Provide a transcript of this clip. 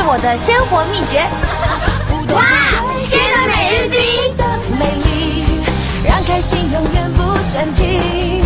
我的生活秘诀。 哇，新的每日 D 美丽，让开心永远不暂停。